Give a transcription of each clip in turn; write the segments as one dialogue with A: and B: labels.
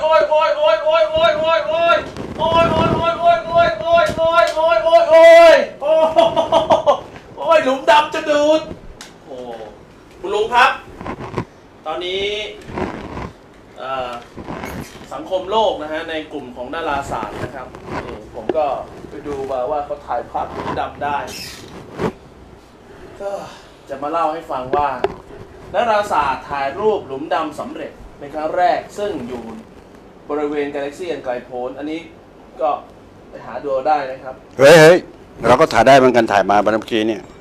A: หลุมดำจะดูดโอ้คุณลุงครับตอนนี้สังคมโลกนะฮะในกลุ่มของดาราศาสตร์นะครับผมก็ไปดูมาว่าเขาถ่ายภาพหลุมดำได้ก็จะมาเล่าให้ฟังว่าดาราศาสตร์ถ่ายรูปหลุมดำสำเร็จในครั้งแรกซึ่งอยู่บริเวณกาแล็กซี่อันไกลโพ้นอันนี้ก็ไปหาดูได้นะครับ
B: เฮ้ยเราก็ถ่ายได้เหมือนกันถ่ายมาเมื่อกี้เนี่ย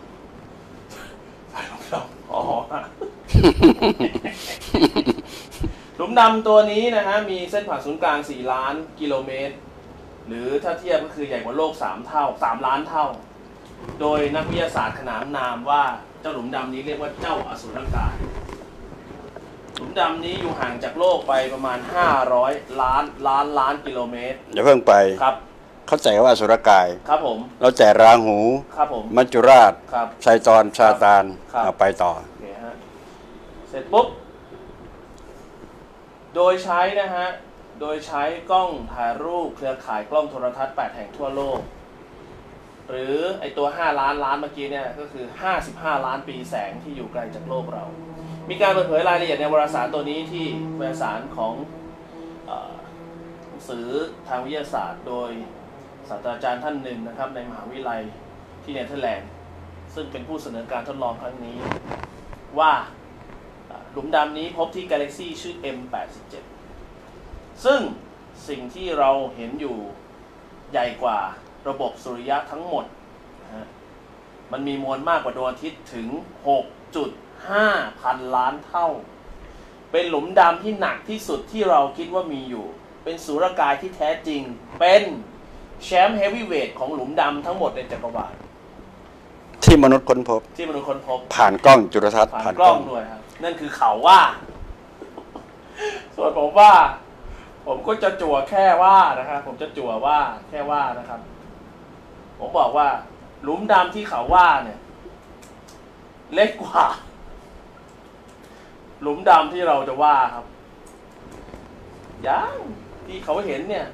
A: หลุมดำตัวนี้นะฮะมีเส้นผ่าศูนย์กลาง4 ล้านกิโลเมตรหรือถ้าเทียบก็คือใหญ่กว่าโลก3 ล้านเท่าโดยนักวิทยาศาสตร์ขนานนามว่าเจ้าหลุมดำนี้เรียกว่าเจ้าอสุรกายหลุมดำนี้อยู่ห่างจากโลกไปประมาณ500 ล้านกิโลเมตร
B: อย่าเพิ่งไป
A: ครับ
B: เข้าใจว่าอสุรกาย
A: ครับผม
B: เราแจกราหู
A: ครับผม
B: มัจจุราช
A: ครับ
B: ไซตอนซาตานเอาไปต่อ
A: เสร็จปุ๊บโดยใช้นะฮะโดยใช้กล้องถ่ายรูปเครือข่ายกล้องโทรทัศน์8 แห่งทั่วโลกหรือไอตัว5 ล้านเมื่อกี้เนี่ยก็คือ55 ล้านปีแสงที่อยู่ไกลจากโลกเรามีการเปิดเผยรายละเอียดในวารสารตัวนี้ที่วารสารของหนังสือทางวิทยาศาสตร์โดยศาสตราจารย์ท่านหนึ่งนะครับในมหาวิทยาลัยที่เนเธอร์แลนด์ซึ่งเป็นผู้เสนอการทดลองครั้งนี้ว่าหลุมดำนี้พบที่กาแล็กซี่ชื่อ M87 ซึ่งสิ่งที่เราเห็นอยู่ใหญ่กว่าระบบสุริยะทั้งหมดนะฮะมันมีมวลมากกว่าดวงอาทิตย์ถึง 6.5 พันล้านเท่าเป็นหลุมดำที่หนักที่สุดที่เราคิดว่ามีอยู่เป็นสุรกายที่แท้จริงเป็นแชมป์เฮฟวีเวทของหลุมดำทั้งหมดในจักรวาล
B: ที่มนุษย์ค้นพบผ่านกล้องจุลทรรศน์
A: ผ่านกล้องด้วยครับนั่นคือเขาว่าส่วนผมว่าผมก็จะจั่วแค่ว่านะครับผมจะจั่วว่าแค่ว่านะครับผมบอกว่าหลุมดำที่เขาว่าเนี่ยเล็กกว่าหลุมดำที่เราจะว่าครับยังที่เขาเห็นเนี่ย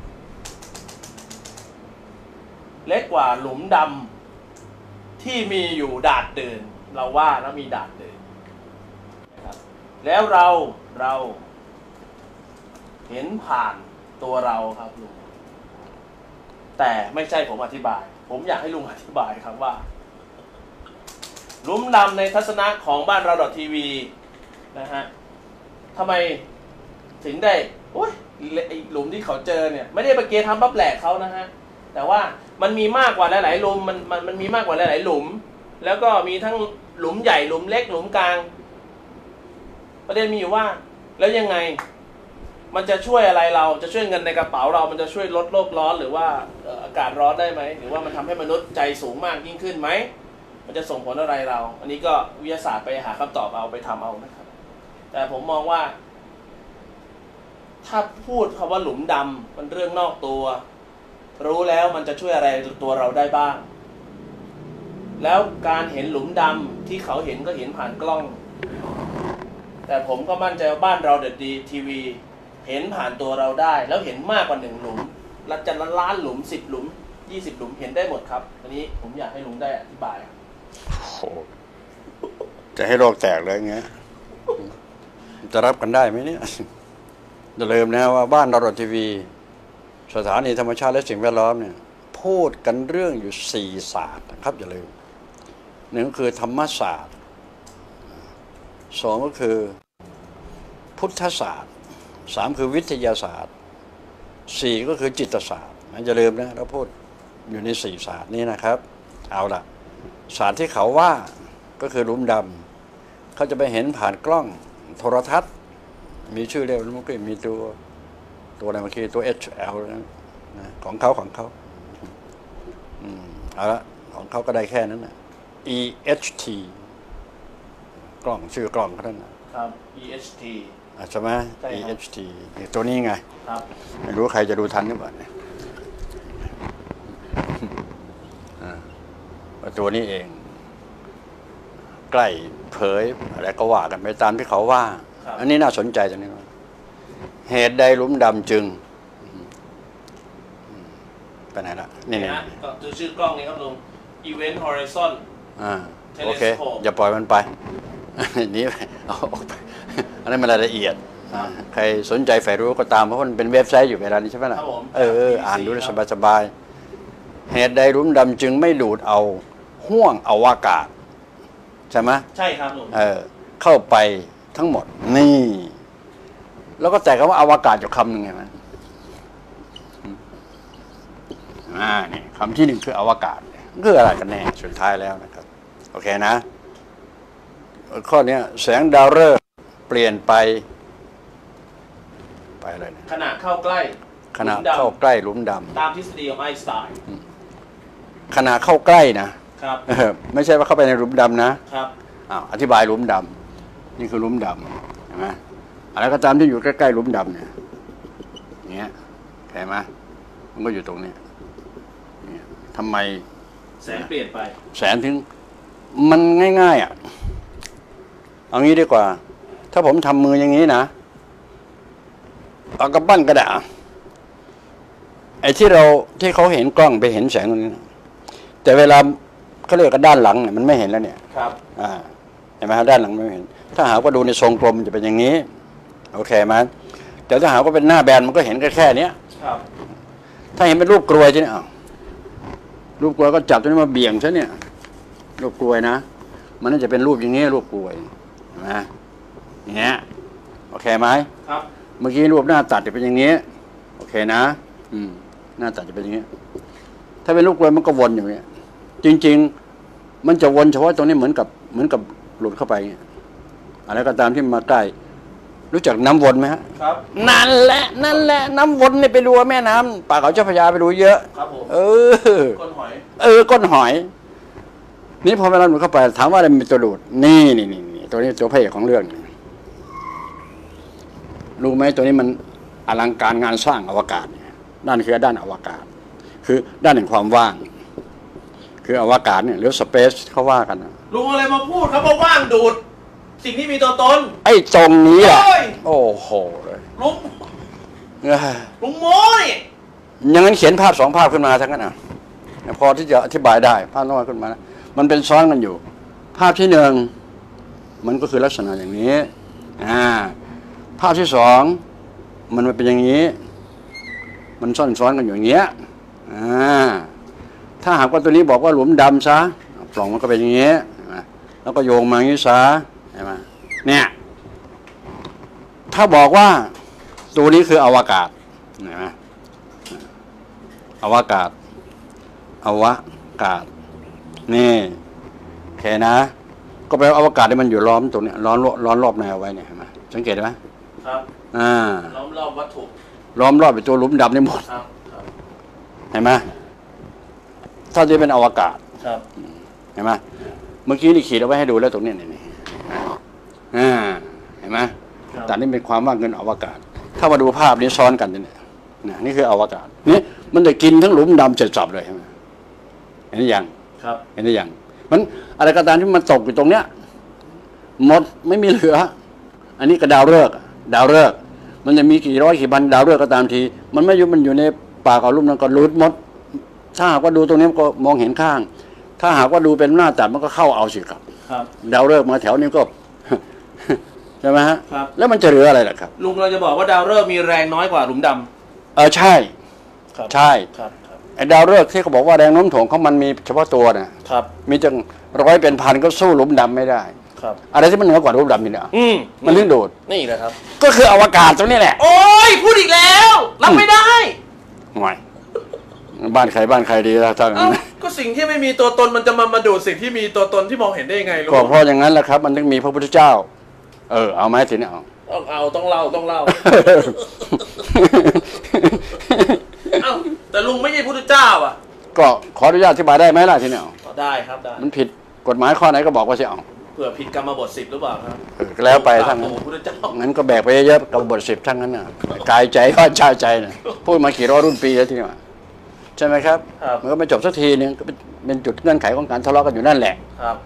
A: เล็กกว่าหลุมดำที่มีอยู่ดาดเดินเราว่าแล้วมีดาดเดินนะครับแล้วเราเห็นผ่านตัวเราครับลุงแต่ไม่ใช่ผมอธิบายผมอยากให้ลุงอธิบายครับว่าหลุมดำในทัศนะของบ้านเราทีวีนะฮะทำไมถึงได้โอ้ยหลุมที่เขาเจอเนี่ยไม่ได้ประเกทำปั๊บแหลกเขานะฮะแต่ว่ามันมีมากกว่าหลายๆหลุมมันมีมากกว่าหลายๆหลุมแล้วก็มีทั้งหลุมใหญ่หลุมเล็กหลุมกลางประเด็นมีอยู่ว่าแล้วยังไงมันจะช่วยอะไรเราจะช่วยเงินในกระเป๋าเรามันจะช่วยลดโลกร้อนหรือว่าอากาศร้อนได้ไหมหรือว่ามันทำให้มนุษย์ใจสูงมากยิ่งขึ้นไหมมันจะส่งผลอะไรเราอันนี้ก็วิทยาศาสตร์ไปหาคำตอบเอาไปทำเอานะครับแต่ผมมองว่าถ้าพูดคำว่าหลุมดำมันเรื่องนอกตัวรู้แล้วมันจะช่วยอะไรตัวเราได้บ้างแล้วการเห็นหลุมดำที่เขาเห็นก็เห็นผ่านกล้องแต่ผมก็มั่นใจว่าบ้านเราเดอะดีทีวีเห็นผ่านตัวเราได้แล้วเห็นมากกว่า1 หลุมละจะล้านหลุม10 หลุม20 หลุมเห็นได้หมดครับอันนี้ผมอยากให้ลุงได้อธิบาย
B: จะให้โลกแตกเลยไงจะรับกันได้ไหมเนี่ยอย่าลืมนะว่าบ้านเราทีวีสถานีธรรมชาติและสิ่งแวดล้อมเนี่ยพูดกันเรื่องอยู่4 ศาสตร์นะครับอย่าลืม1ก็คือธรรมศาสตร์2ก็คือพุทธศาสตร์3คือวิทยาศาสตร์4ก็คือจิตศาสตร์อย่าลืมนะเราพูดอยู่ใน4 ศาสตร์นี้นะครับเอาล่ะศาสตร์ที่เขาว่าก็คือหลุมดำเขาจะไปเห็นผ่านกล้องโทรทัศน์มีชื่อเรียกมันก็มีตัวอะไรเมื่อกี้ตัว HL นะของเขาเอาละของเขาก็ได้แค่นั้นนะ EHT กล้องชื่อกล้องเขาท่าน
A: ครับ EHT
B: ใช่ไหม EHT ตัวนี้ไง
A: ครับ
B: ไม่รู้ใครจะดูทันหรือเปล่าเนี่ยตัวนี้เองใกล้เผยอะไรก็ว่ากันไปตามที่เขาว่าอันนี้น่าสนใจจังเลยเหตุใดหลุมดำจึงไปไหนละนี่
A: นะก็ดูชื่อกล้องนี้ครับลุง Event Horizon
B: โอเคอย่าปล่อยมันไปนี้เอาออกไปอันนั้นมันรายละเอียดใครสนใจใฝ่รู้ก็ตามเพราะมันเป็นเว็บไซต์อยู่เวลานี้ใช่ไหมล่ะอ่านดูได้สบายๆเหตุใดหลุมดำจึงไม่ดูดเอาห้วงอวกาศใช่ไหม
A: ใช่ครับลุง
B: เข้าไปทั้งหมดนี่แล้วก็แต่คำว่าอวกาศอยู่คำหนึ่งไงมันนี่คำที่หนึ่งคืออวกาศคืออะไรกันแน่สุดท้ายแล้วนะครับโอเคนะข้อนี้แสงดาวฤกษ์เปลี่ยนไปอะไรนะ
A: ขณะเข้าใกล้
B: หลุมดำ
A: ตามทฤษฎีของไอน์สไตน์
B: ขณะเข้าใกล้นะครับไม่ใช่ว่าเข้าไปในหลุมดำนะครับอธิบายหลุมดำนี่คือหลุมดำเห็นไหมอะไรก็ตามที่อยู่ใกล้ๆหลุมดำเนี่ยเงี้ยเห็นไหมมันก็อยู่ตรงนี้ทำไม
A: แสงเปลี่ยนไป
B: แสงถึงมันง่ายเอางี้ดีกว่าถ้าผมทำมืออย่างนี้นะเอากระปั้นกระดาษไอ้ที่เขาเห็นกล้องไปเห็นแสงตรงนี้แต่เวลาเขาเรียกกันด้านหลังเนี่ยมันไม่เห็นแล้วเนี่ย
A: ครับ
B: เห็นไหมฮะด้านหลังไม่เห็นถ้าหากว่าดูในทรงกลมจะเป็นอย่างนี้โอเคไหมแต่ถ้าหากว่าเป็นหน้าแบนมันก็เห็นแค่นี้
A: ครับ
B: ถ้าเห็นเป็นรูปกลวยใช่ไหมรูปกลวยก็จับตัวนี้มาเบี่ยงใช่เนี่ยรูปกลวยนะมันน่าจะเป็นรูปอย่างนี้รูปกลวยนะอย่างเงี้ยโอเคไหม
A: ครับ
B: เมื่อกี้รูปหน้าตัดจะเป็นอย่างนี้โอเคนะหน้าตัดจะเป็นอย่างนี้ถ้าเป็นรูปกลวยมันก็วนอย่างนี้จริงๆมันจะวนเฉพาะตรงนี้เหมือนกับหลุดเข้าไปอะไรก็ตามที่มาใกล้รู้จักน้ำวนไหมฮะ
A: ครับ
B: นั่นแหละน้ำวนเนี่ยไปดูแม่น้ำป่าเขาเจ้าพระยาไปดูเยอะ
A: ครับผมก้นหอย
B: ก้นหอยนี่พอเวลาหลุดเข้าไปถามว่าอะไรเป็นตัวดูดนี่ตัวนี้ตัวพระเอกของเรื่องรู้ไหมตัวนี้มันอลังการงานสร้างอวกาศด้านคือด้านอวกาศคือด้านแห่งความว่างคืออวกาศเนี่ยหรือสเปซเขาว่ากัน
A: ลุงอะไรมาพูดครับว่าว่างดูดสิ่งที่มีตัวตน
B: ไอ้ตรงนี้แหละโอ้โหเลย
A: ลุงโม้นี่
B: อย่างนั้นเขียนภาพ2 ภาพขึ้นมาทั้งนั้นพอที่จะอธิบายได้ภาพ2 ขึ้นมามันเป็นซ้อนกันอยู่ภาพที่1มันก็คือลักษณะอย่างนี้ภาพที่2มันเป็นอย่างนี้มันซ้อนกันอยู่อย่างเงี้ยถ้าหากว่าตัวนี้บอกว่าหลุมดำซะปล่องมันก็เป็นอย่างนี้แล้วก็โยงมาอย่างนี้ซะเห็นไหมเนี่ยถ้าบอกว่าตัวนี้คืออวกาศเห็นไหมอวกาศนี่โอเคนะก็แปลว่าอวกาศที่มันอยู่ล้อมตรงนี้ล้อมรอบแนวไว้เนี่ยเห็นไหมสังเกตไหม
A: ครับล้อมรอบวัตถุ
B: ล้อมรอบเป็นตัวหลุมดำนี่หมดเห็นไหมถ้าจะเป็นอวกาศเห็นไหมเมื่อกี้นี่ขีดเอาไว้ให้ดูแล้วตรงนี้นี่เห็นไหมแต่นี่เป็นความว่างเงินอวกาศถ้ามาดูภาพนี้ซ้อนกันเนี่ยนี่คืออวกาศนี่มันจะกินทั้งหลุมดำเสร็จสับเลยใช่ไหมเห็นหรือยังเห็นหรือยังมันอะไรก็ตามที่มันตกอยู่ตรงเนี้ยหมดไม่มีเหลืออันนี้ก็ดาวฤกษ์มันจะมีกี่ร้อยกี่พันดาวฤกษ์ก็ตามทีมันไม่อยู่มันอยู่ในป่าเขาลุ่มนั้นก็รูดหมดถ้าหากว่าดูตรงนี้ก็มองเห็นข้างถ้าหากว่าดูเป็นหน้าตัดมันก็เข้าเอาสิครับดาวฤกษ์มาแถวนี้ก็ใช่ไหมฮะแล้วมันจะเหลืออะไรล่ะครับ
A: ลุงเราจะบอกว่าดาวฤกษ์มีแรงน้อยกว่าหลุมด
B: ำใช่ไอ้ดาวฤกษ์ที่เขาบอกว่าแรงโน้มถ่วงของมันมีเฉพาะตัวนะครับมีจัง100เป็นพันก็สู้หลุมดำไม่ได้ครับอะไรที่มันเหนือกว่าหลุมดำนี่เนี่ยมันลื่นโดด
A: นี่แหละครับ
B: ก็คืออวกาศตรงนี้แหละ
A: โอ้ยพูดอีกแล้วรับไม่ได้
B: ไม่บ้านใครดีแล้วท่าน
A: ก็สิ่งที่ไม่มีตัวตนมันจะมาดูดสิ่งที่มีตัวตนที่มองเห็นได้ยังไงลูก
B: ก็เพราะอย่างนั้นแหละครับมันต้องมีพระพุทธเจ้าเอาไหมทีนี้
A: ต้องเล่าแต่ลุงไม่ใช่พุทธเจ้า
B: ก็ขออนุญาตอธิบายได้ไหมล่ะทีนี้
A: ได้ครับได้
B: มันผิดกฎหมายข้อไหนก็บอกว่าสิ
A: เผื่อผิดกรรมบท10หรือเปล่าครับ
B: แล้วไปทั้งนั้นงั้นก็แบกไปเยอะกรรมบท10ทั้งนั้นน่ะกายใจว่าใจน่ะพูดมากี่ร้อยรุ่นปีแล้วทีนี้ใช่ไหมครับมันก็ไม่จบสักทีนึงก็เป็นจุดเงื่อนไขของการทะเลาะกันอยู่นั่นแหละ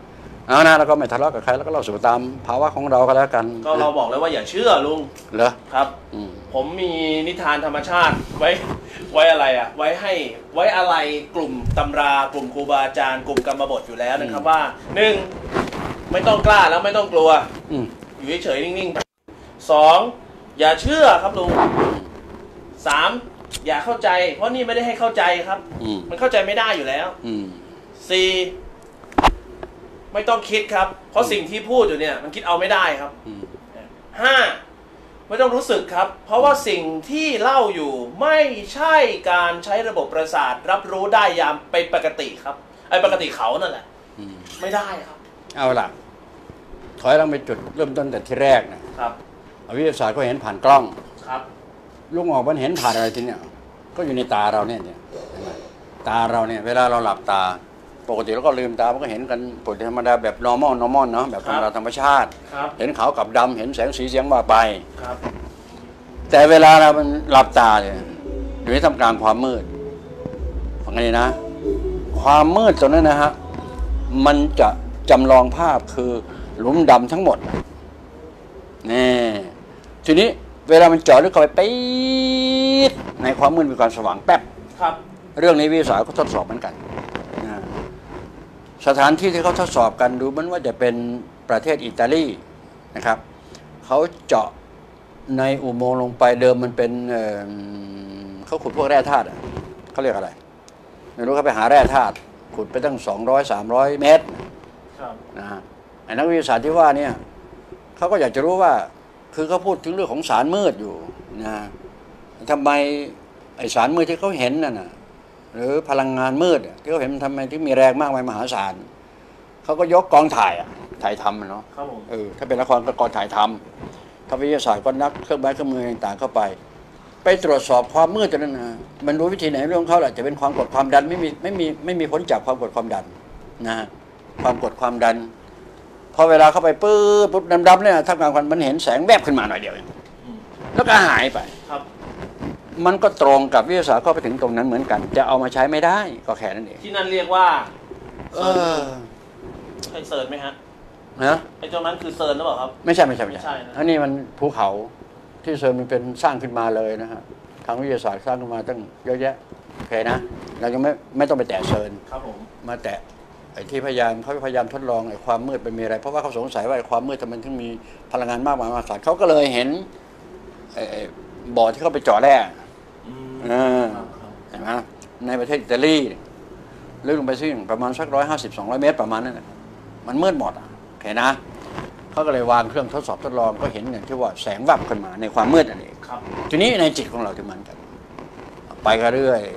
B: เอานะแล้วก็ไม่ทะเลาะกับใครแล้วก็เราสู่ตามภาวะของเราก็แล้วกัน
A: ก็เราบอกเลยว่าอย่าเชื่อลุง
B: เหรอ
A: ครับ
B: อืม
A: ผมมีนิทานธรรมชาติไว้อะไรอ่ะไว้อะไรกลุ่มตำรากลุ่มครูบาอาจารย์กลุ่มกรรมบทอยู่แล้วนะครับว่าหนึ่งไม่ต้องกล้าแล้วไม่ต้องกลัว
B: อืม
A: อยู่เฉยๆนิ่งๆสองอย่าเชื่อครับลุงสามอย่าเข้าใจ เพราะนี่ไม่ได้ให้เข้าใจครับ
B: อืม
A: มันเข้าใจไม่ได้อยู่แล้ว
B: อืม
A: สี่ไม่ต้องคิดครับ เพราะสิ่งที่พูดอยู่เนี่ยมันคิดเอาไม่ได้ครับ
B: อืม
A: ห้าไม่ต้องรู้สึกครับ เพราะว่าสิ่งที่เล่าอยู่ไม่ใช่การใช้ระบบประสาทรับรู้ได้ยามเป็นปกติครับไอ้ปกติเขานั่นแหละ
B: อืม
A: ไม่ได้ครับ
B: เอาล่ะถอยหลังไปจุดเริ่มต้นแต่ที่แรกนะครับ วิทยาศาสตร์ก็เห็นผ่านกล้อง
A: ครับ
B: ลุงออกมันเห็นผ่านอะไรทีเนี้ยก็อยู่ในตาเราเนี่ยเห็นไหมตาเราเนี่ยเวลาเราหลับตาปกติเราก็ลืมตามันก็เห็นกันปกติธรรมดาแบบ normal เนาะแบบธรรมดาธรรมชาติ
A: ครับ
B: เห็นขาวกับดำเห็นแสงสีเสียงว่าไป
A: ครับ
B: แต่เวลาเรามันหลับตาเนี่ยอยู่ในท่ามกลางความมืดฟังกันดีนะ ความมืดตรงนั้นนะฮะมันจะจำลองภาพคือหลุมดำทั้งหมดนี่ทีนี้เวลามันเจาะลึกเข้าไปปี๊ดในความมืดมีความสว่างแป๊บ
A: ครับ
B: เรื่องนี้วิทยาศาสตร์ก็ทดสอบเหมือนกันนะสถานที่ที่เขาทดสอบกันดูเหมือนว่าจะเป็นประเทศอิตาลีนะครับเขาเจาะในอุโมงค์ลงไปเดิมมันเป็นเขาขุดพวกแร่ธาตุอะเขาเรียกอะไรไม่รู้เขาไปหาแร่ธาตุขุดไปตั้ง200-300 เมตร
A: ครับ
B: นะฮะไอ้นักวิทยาศาสตร์ที่ว่าเนี่ยเขาก็อยากจะรู้ว่าคือเขาพูดถึงเรื่องของสารมืดอยู่นะทำไมไอสารมืดที่เขาเห็นน่ะนะหรือพลังงานมืดที่เขาเห็นมันทำไมถึงมีแรงมากมายมหาศาลเขาก็ยกกองถ่ายถ่ายทำเนาะ
A: ครับผม
B: ถ้าเป็นละครก็กองถ่ายทำถ้าวิทยาศาสตร์ก็นักเครื่องไม้เครื่องมือต่างๆเข้าไป ไปตรวจสอบความมืดตัวนั้นนะมันรู้วิธีไหนเรื่องของเขาแหละจะเป็นความกดความดันไม่มีผลจากความกดความดันนะฮะความกดความดันพอเวลาเข้าไปปุ๊บดำๆเนี่ยท่ามกลางวันมันเห็นแสงแวบขึ้นมาหน่อยเดียวเองแล้วก็หายไป
A: ครับ
B: มันก็ตรงกับวิทยาศาสตร์ก็ไปถึงตรงนั้นเหมือนกันจะเอามาใช้ไม่ได้ก็แค่นั้นเอง
A: ที่นั่นเรียกว่า
B: เออ
A: ใช่เซิร์นไหมฮะ
B: นะ
A: ไอ้ตรงนั้นคือเซิร์นหรือเปล่าครับ
B: ไม่ใช่
A: ไม่ใช่นะ
B: อันนี้มันภูเขาที่เซิร์นมันเป็นสร้างขึ้นมาเลยนะฮะทางวิทยาศาสตร์สร้างขึ้นมาตั้งเยอะแยะโอเคนะเรายังไม่ต้องไปแตะเซิร์น
A: ครับผม
B: มาแตะไอ้ที่เขาพยายามทดลองไอ้ความมืดเป็นมีอะไร เพราะว่าเขาสงสัยว่าไอ้ความมืดทำไมถึงมีพลังงานมากมายมหาศาลเขาก็เลยเห็นไอ้บ่อที่เขาไปเจาะแร่
A: ครับ
B: เห็นไหมในประเทศอิตาลีลึกลงไปซึ่งประมาณสัก150-200 เมตรประมาณนั้นนะมันมืดหมดโอเคนะเขาก็เลยวางเครื่องทดสอบทดลองก็เห็นอย่างที่ว่าแสงวับขึ้นมาในความมืดนั่นเอง
A: ครับ
B: ทีนี้ในจิตของเราที่มันกันไปก็เรื่อย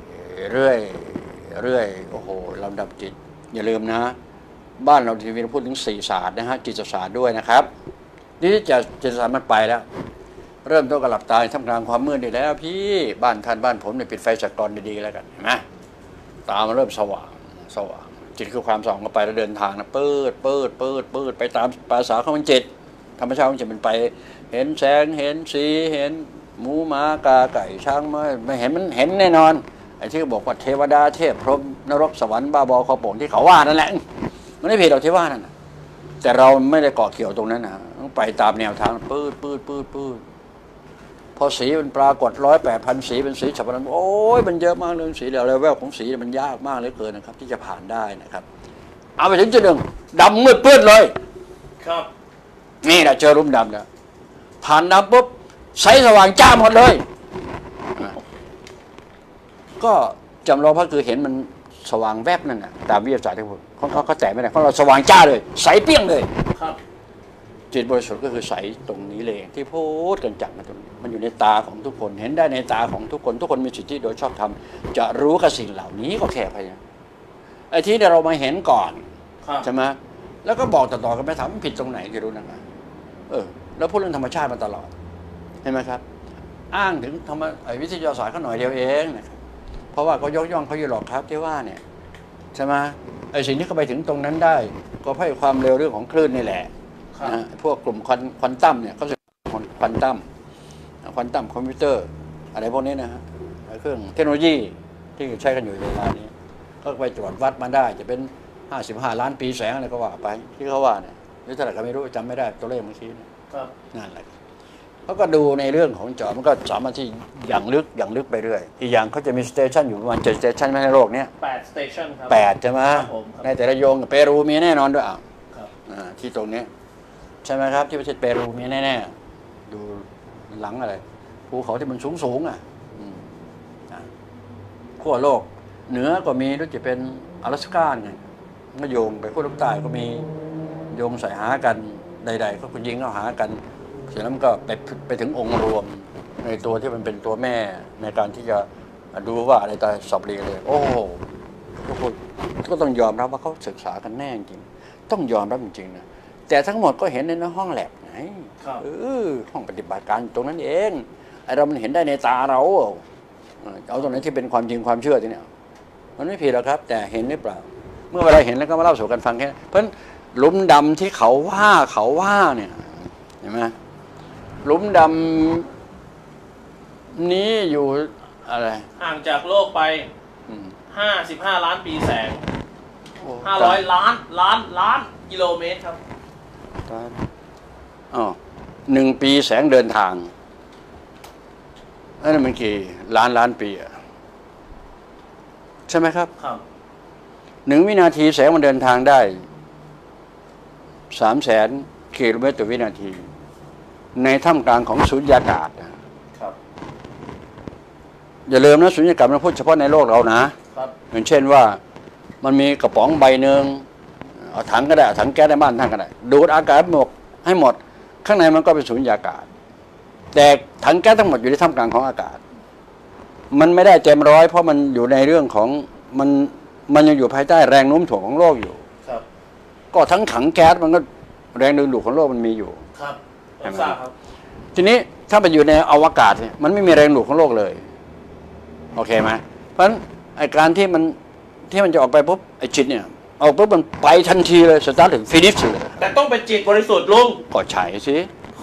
B: โอ้โหลำดับจิตอย่าลืมนะบ้านเราทีวีเราพูดถึง4ศาสตร์นะฮะจิตศาสตร์ด้วยนะครับนี่จิตศาสตร์มันไปแล้วเริ่มต้นกับหลับตาท่ามกลางความมืดนี่แล้วพี่บ้านท่านบ้านผมเนี่ยปิดไฟจักรดีๆแล้วกันเห็นไหมตามันเริ่มสว่างจิตคือความสว่างก็ไปแล้วเดินทางนะเปิดไปตามภาษาของมันจิตธรรมชาติของจิตมันไปเห็นแสงเห็นสีเห็นหมูหมากาไก่ช้างไม่เห็นมันเห็นแน่นอนไอ้ที่บอกว่าเทวดาเทพพรหมนรกสวรรค์บ้าบอคอโป่งที่เขาว่านั่นแหละมันไม่ผิดหรอกที่ว่านั่นนะแต่เราไม่ได้เกาะเกี่ยวตรงนั้นนะต้องไปตามแนวทางปืดพอสีมันปรากฏ108,000 สีเป็นสีฉับพลันโอ้ยมันเยอะมากเลยสีเหลืองเลเวลของสีมันยากมากเหลือเกินนะครับที่จะผ่านได้นะครับเอาไปถึงจุดหนึ่งดำมืดปื้ดเลย
A: ครับ
B: นี่แหละเจอหลุมดำแล้วผ่านดำปุ๊บใสสว่างจ้าหมดเลย ก็จำลองพระคือเห็นมันสว่างแวบนั่นน่ะตามวิทยาศาสตร์ที่พูดเขาแตะไม่ได้ของเราสว่างจ้าเลยใสเปี้ยงเลย
A: ครับ
B: จิตบริสุทธิ์ก็คือใสตรงนี้เลยที่พูดกันจังนะตรงนี้มันอยู่ในตาของทุกคนเห็นได้ในตาของทุกคนมีสิทธิโดยชอบธรรมจะรู้กับสิ่งเหล่านี้ก็แค่พยายามไอ้ที่เรามาเห็นก่อน
A: ครับ
B: ใช่ไหมแล้วก็บอกต่อๆกันไปถามมันผิดตรงไหนที่รู้นั่นนะแล้วพูดเรื่องธรรมชาติมาตลอดเห็นไหมครับอ้างถึงวิทยาศาสตร์เขาหน่อยเดียวเองนะครับเพราะว่าเขายกย่องเขาอยู่หรอกครับที่ว่าเนี่ยใช่ไหมไอ้สิ่งที่เขาไปถึงตรงนั้นได้ก็เพราะความเร็วเรื่องของคลื่นนี่แหละนะพวกกลุ่มควอนตัมเนี่ยเขาจะควอนตัมคอมพิวเตอร์อะไรพวกนี้นะฮะเครื่องเทคโนโลยีที่ใช้กันอยู่เวลานี้ก็ไปตรวจวัดมาได้จะเป็น 55 ล้านปีแสงอะไรก็ว่าไปที่เขาว่าเนี่ยหรือเท่าไหร่ก็ไม่รู้จำไม่ได้ตัวเลขเมื่อกี้
A: ครับ
B: นั่นแหละเขาก็ดูในเรื่องของจอมันก็สามารถที่อย่างลึกไปเรื่อยอีกอย่างเขาจะมีสเตชันอยู่ประมาณ7 สเตชันในโลกเนี้ย
A: 8 สเตชันครับ
B: 8ใช่ไหมในแต่ละโยงกับเปรูมีแน่นอนด้วยที่ตรงนี้ใช่ไหมครับที่ประเทศเปรูมีแน่ๆดูหลังอะไรภูเขาที่มันสูงขั้วโลกเหนือก็มีด้วยจะเป็น阿拉斯ก้าไงก็โยงไปขั้วโลกใต้ก็มีโยงใส่หากันใดๆก็ยิงเข้าหากันเสร็จแล้วมันก็ไปถึงองค์รวมในตัวที่มันเป็นตัวแม่ในการที่จะดูว่าอะไรตายสอบเรียนเลยโอ้โหทุกคนก็ต้องยอมรับว่าเขาศึกษากันแน่จริงต้องยอมรับจริงๆนะแต่ทั้งหมดก็เห็นในห้องแลบไงห้องปฏิบัติการตรงนั้นเองไอเรามันเห็นได้ในตาเราเอาตรงนั้นที่เป็นความจริงความเชื่อที่เนี่ยมันไม่ผิดหรอกครับแต่เห็นหรือเปล่าเมื่อเวลาเห็นแล้วก็มาเล่าสู่กันฟังแค่เพราะหลุมดำที่เขาว่าเนี่ยเห็นไหมหลุมดำนี้อยู่อะไร
A: ห่างจากโลกไป55 ล้านปีแสง500 ล้านกิโลเมตรครับ
B: 1 ปีแสงเดินทางนั่นมันกี่ล้านปีอะใช่ไหมครับ
A: ครับ
B: 1 วินาทีแสงมันเดินทางได้300,000 กิโลเมตรต่อวินาทีในท่ามกลางของสุญญากาศ
A: ครับ
B: อย่าลืมนะสุญญากาศมันพูดเฉพาะในโลกเรานะครับอย่างเช่นว่ามันมีกระป๋องใบหนึ่งเอาถังก็ได้ถังแก๊สในบ้านท่านก็ได้ดูดอากาศให้หมดข้างในมันก็เป็นสุญญากาศแต่ถังแก๊สทั้งหมดอยู่ในท่ามกลางของอากาศมันไม่ได้เต็มร้อยเพราะมันอยู่ในเรื่องของมันยังอยู่ภายใต้แรงโน้มถ่วงของโลกอยู่
A: ครับ
B: ก็ทั้งถังแก๊สมันก็แรงดึงดูดของโลกมันมีอยู่
A: ครับทราบครับ
B: ทีนี้ถ้าไปอยู่ในอวกาศเนี่ยมันไม่มีแรงดูดของโลกเลยโอเคไหมเพราะฉะนั้นไอการที่มันจะออกไปปุ๊บไอจิตเนี่ยออกปุ๊บมันไปทันทีเลยสตาร์ทถึงฟินิชเลย
A: แต่ต้องเป็นจิตบริสุทธิ์ลุง
B: ก็ใช่สิ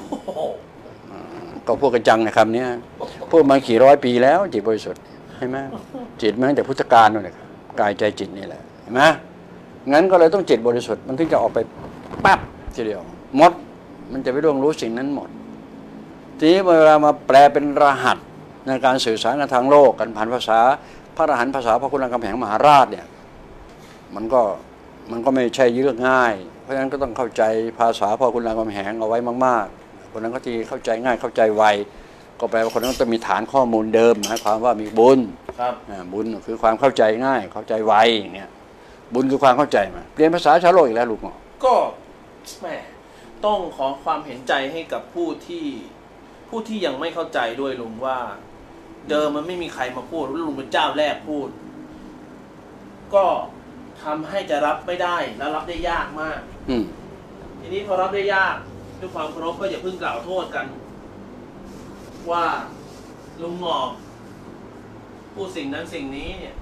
B: ก็พวกกระจังในคำนี้พูดมากี่ร้อยปีแล้วจิตบริสุทธิ์ใช่ไหมจิตมาตั้งแต่พุทธกาลนู่นแหละกายใจจิตนี่แหละเห็นไหมงั้นก็เลยต้องจิตบริสุทธิ์มันถึงจะออกไปปั๊บทีเดียวหมดมันจะไปร่วงรู้สิ่งนั้นหมดทีนี้เวลามาแปลเป็นรหัสในการสื่อสารกันทางโลกกันผ่านภาษาพระอรหันต์ภาษาพระคุณรามคำแหงมหาราชเนี่ยมันก็ไม่ใช่เรื่องง่ายเพราะฉะนั้นก็ต้องเข้าใจภาษาพระคุณรามคำแหงเอาไว้มากๆคนนั้นก็ที่เข้าใจง่ายเข้าใจไวก็แปลว่าคนนั้นต้องมีฐานข้อมูลเดิมหมายความว่ามีบุญบุญคือความเข้าใจง่ายเข้าใจไวอย่างเงี้ยบุญคือความเข้าใจมาเรียนภาษาชาวโลกอีกแล้วลูกหมอ
A: ก็แม่ต้องขอความเห็นใจให้กับผู้ที่ยังไม่เข้าใจด้วยลุงว่าเดิมมันไม่มีใครมาพูดลุงเป็นเจ้าแรกพูดก็ทำให้จะรับไม่ได้และรับได้ยากมากทีนี้พอรับได้ยากด้วยความเคารพก็อย่าเพิ่งกล่าวโทษกันว่าลุงหงอกพูดสิ่งนั้นสิ่งนี้เนี่ย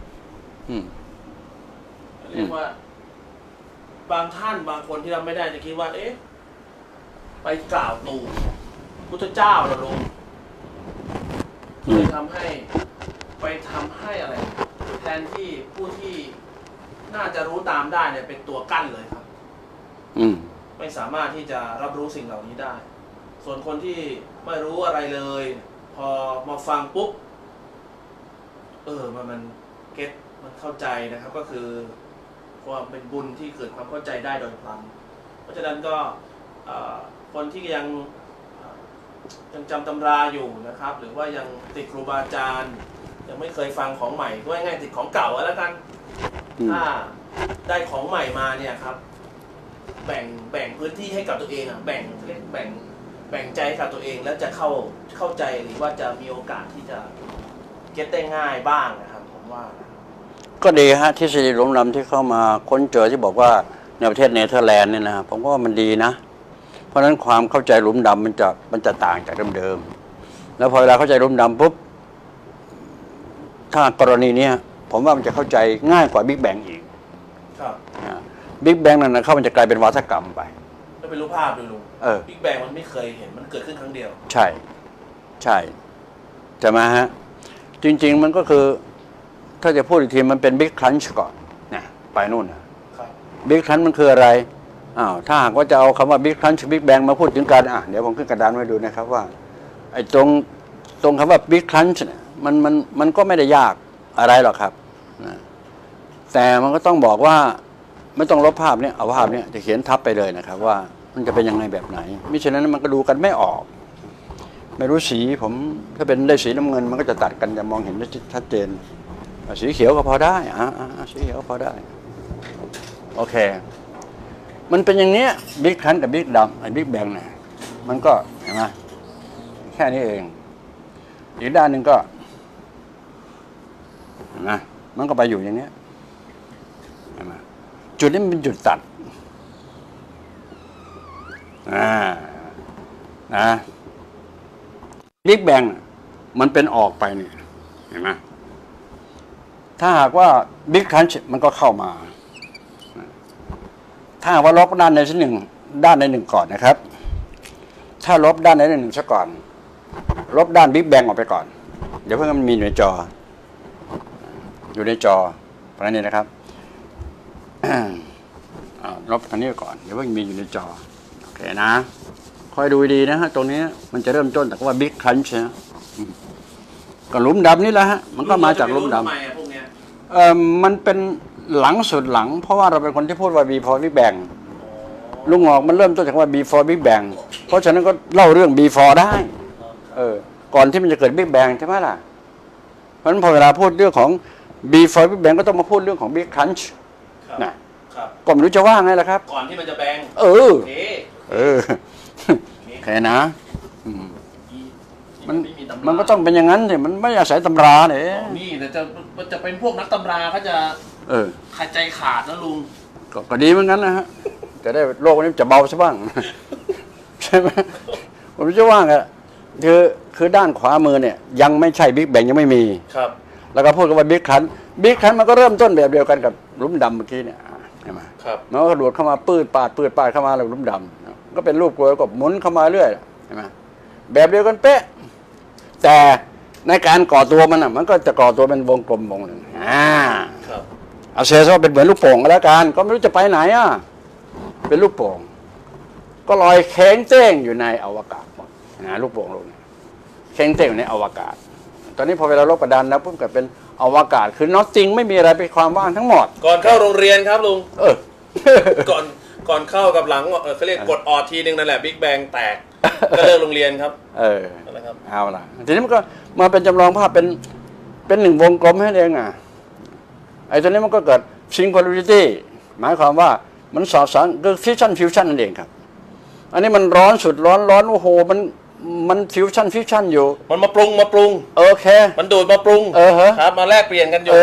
A: เรียกว่าบางท่านบางคนที่รับไม่ได้จะคิดว่าเอ๊ะไปกล่าวตู่พุทธเจ้าเหรอลุงเลยทำให้อะไรแทนที่ผู้ที่น่าจะรู้ตามได้เนี่ยเป็นตัวกั้นเลยครับไม่สามารถที่จะรับรู้สิ่งเหล่านี้ได้ส่วนคนที่ไม่รู้อะไรเลยพอมาฟังปุ๊บมันเก็ตมันเข้าใจนะครับก็คือความเป็นบุญที่เกิดความเข้าใจได้โดยพลันเพราะฉะนั้นก็คนที่ยังจำตำราอยู่นะครับหรือว่ายังติดครูบาอาจารย์ยังไม่เคยฟังของใหม่ก็ง่ายๆติดของเก่าแล้วกันถ้าได้ของใหม่มาเนี่ยครับแบ่งพื้นที่ให้กับตัวเองแบ่งใจกับตัวเองแล้วจะเข้าใจหรือว่าจะมีโอกาสที่จะเก็ตได้ง่ายบ้างนะครับผมว่า
B: ก็ดีฮะทฤษฎีหลุมดำที่เข้ามาค้นเจอที่บอกว่าในประเทศเนเธอร์แลนด์เนี่ยนะผมว่ามันดีนะเพราะฉะนั้นความเข้าใจหลุมดำมันจะต่างจากเดิมๆแล้วพอเวลาเข้าใจหลุมดำปุ๊บถ้ากรณีนี้ผมว่ามันจะเข้าใจง่ายกว่าบิ๊กแบงอีกบิ๊กแบงนั่นนะมันจะกลายเป็นวาทกรรมไป
A: ไม่เป็นรูปภาพเลยลุงบิ๊กแบงมันไม่เคยเห็นมันเกิดขึ้นครั้งเดียว
B: ใช่ใช่ไหมฮะจริงๆมันก็คือถ้าจะพูดอีกทีมันเป็นบิ๊กครันช์ก่อนเนี่ยไปนู่นบิ๊กครันช์มันคืออะไรถ้าหากว่าจะเอาคำว่าบิ๊กครันช์บิ๊กแบงมาพูดถึงกันเดี๋ยวผมขึ้นกระดานไว้ดูนะครับว่าไอ้ตรงคำว่าบิ๊กครันช์เนี่ยมันก็ไม่ได้ยากอะไรหรอกครับนะแต่มันก็ต้องบอกว่าไม่ต้องลบภาพเนี่ยเอาภาพเนี่ยจะเขียนทับไปเลยนะครับว่ามันจะเป็นยังไงแบบไหนมิฉะนั้นมันก็ดูกันไม่ออกไม่รู้สีผมถ้าเป็นได้สีน้ำเงินมันก็จะตัดกันจะมองเห็นได้ชัดเจนสีเขียวก็พอได้สีเขียวก็พอได้โอเคมันเป็นอย่างนี้บิ๊กครันช์กับบิ๊กดำไอ้บิ๊กแบงเนี่ยมันก็เห็นไหมแค่นี้เองอีกด้านหนึ่งก็เห็นไหมมันก็ไปอยู่อย่างนี้เห็นไหมจุดนี้มันเป็นจุดตัดนะบิ๊กแบงมันเป็นออกไปนี่เห็นไหมถ้าหากว่าบิ๊กครันช์มันก็เข้ามาถ้าหากว่าลบด้านใดหนึ่งด้านใดหนึ่งก่อนนะครับถ้าลบด้านใดหนึ่งซะก่อนลบด้านบิ๊กแบงออกไปก่อนเดี๋ยวเพิ่งมันมีอยู่ในจอเพราะนี้นะครับลบทางนี้ก่อนเดี๋ยวเพิ่งมีอยู่ในจอโอเคนะคอยดูดีนะฮะตรงนี้มันจะเริ่มต้นจากว่าบิ๊กครันช์นะก็หลุมดำนี่แหละฮะมันก็มาจากหลุมดำมันเป็นหลังสุดหลังเพราะว่าเราเป็นคนที่พูดว่า before big bang ลุงหงอกมันเริ่มต้นจากว่า before big bang เพราะฉะนั้นก็เล่าเรื่อง before ได้ก่อนที่มันจะเกิด big bang ใช่ไหมล่ะเพราะฉะนั้นพอเวลาพูดเรื่องของ before big bang ก็ต้องมาพูดเรื่องของ big crunch นะก็ไม่รู้จะว่าไงล่ะครับ
A: ก่อนที่มันจะแบง
B: แค่นะมันก็ต้องเป็นอย่างนั้นสิมันไม่อาศัยตำราเนี่ย
A: นี่แต่จะเป็นพวกนักตำราเขาจะขาดใจขาดนะลุง
B: ก็ดีเหมือนกันนะฮะจะได้โลกนี้จะเบาซะบ้างใช่ไหมผมจะว่าไงคือด้านขวามือเนี่ยยังไม่ใช่บิ๊กแบงยังไม่มี
A: ครับ
B: แล้วก็พูดกันว่าบิ๊กครันช์มันก็เริ่มต้นแบบเดียวกันกับหลุมดำเมื่อกี้เนี่ยใช่ไหม
A: ครับ
B: มันก็กระโดดเข้ามาปืดปาดเข้ามาแล้วหลุมดำก็เป็นรูปกลวยก็หมุนเข้ามาเรื่อยใช่ไหมแบบเดียวกันเป๊ะแต่ในการก่อตัวมันก็จะก่อตัวเป็นวงกลมวงหนึ่งเอาเซว่าเป็นเหมือนลูกโป่งก็แล้วกันก็ไม่รู้จะไปไหนเป็นลูกโป่งก็ลอยแข็งเจ้งอยู่ในอวกาศลูกโป่งลงแข็งเจ้งอยู่ในอวกาศตอนนี้พอเวลาลบกระดานแล้วปุ๊บก็เป็นอวกาศคือ nothing ไม่มีอะไรเป็นความว่างทั้งหมด
A: ก่อนเข้าโรงเรียนครับลุงก่อนเข้ากับหลังเขาเรียกกดออทีนึงนั่นแหละบิ๊กแบงแตกก็เลิกโรงเรียนครับ
B: นั่นแหละครับเอาล่ะทีนี้มันก็มาเป็นจำลองภาพเป็นหนึ่งวงกลมให้เองไอ้ตัวนี้มันก็เกิด singularity หมายความว่ามันสอดสารคือฟิวชั่นนั่นเองครับอันนี้มันร้อนสุดร้อนโอ้โหมันฟิวชั่นอยู่
A: มันมาปรุง
B: โอเค
A: มันดูดมาปรุงครับมาแลกเปลี่ยนกันอยู่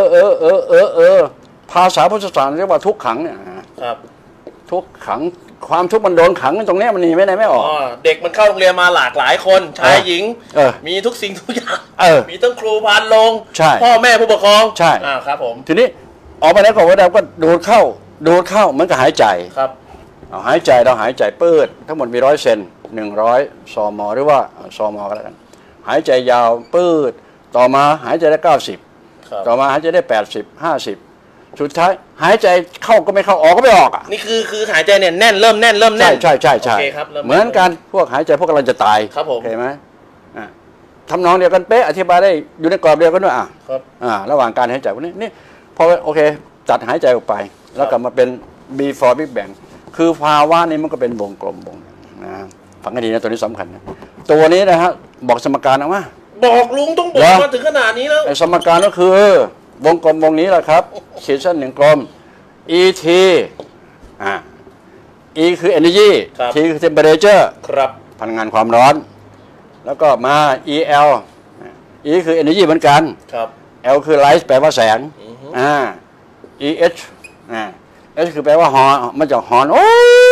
B: ภาษาพุทธศาสนาเรียกว่าทุกขังเนี่ย
A: ครับ
B: ทุกขังความทุกข์มันโดนขังตรงนี้มันหนีไม่ออก
A: เด็กมันเข้าโรงเรียนมาหลากหลายคนชายหญิงมีทุกสิ่งทุกอย่างมีทั้งครูพานโรงพ่อแม่ผู้ปกครอง
B: ใช่
A: ครับผม
B: ทีนี้ออกไปแล้วก็ดูดเข้าเหมือนกับหายใจ
A: ครับ
B: หายใจเราหายใจเปิดทั้งหมดมี100 เซน100 ซมหรือว่าซมก็แล้วกันหายใจยาวเปิดต่อมาหายใจได้90ต่อมาหายใจได้80 50สุดท้ายหายใจเข้าก็ไม่เข้าออกก็ไม่ออก
A: นี่คือหายใจเนี่ยแน่นเริ่มแน่นใ
B: ช่เหมือนกันพวกหายใจพวกกำลังจะตาย
A: ครับผม
B: โอเคไหมทำนองเดียวกันเป๊ะอธิบายได้อยู่ในกรอบเดียวกันด้วย
A: ครับ
B: ระหว่างการหายใจพวกนี้นี่พอโอเคตัดหายใจออกไปแล้วกลับมาเป็น before big bang คือภาวะนี้มันก็เป็นวงกลมนะฟังให้ดีนะตัวนี้สำคัญนะตัวนี้นะฮะบอกสมการออกมา
A: บอกลุงต้องบอกมาถึงขนาดนี้แล้ว
B: สมการก็คือวงกลมวงนี้แหละครับขีดเส้นหนึ่งกลม ET E คือ energy T คือ temperature
A: ครับ
B: พลังงานความร้อนแล้วก็มา EL E คือ energy เหมือนกัน
A: ครับ
B: L คือ light แปลว่าแสงEH H คือแปลว่าฮอนมันจะฮอนโอ้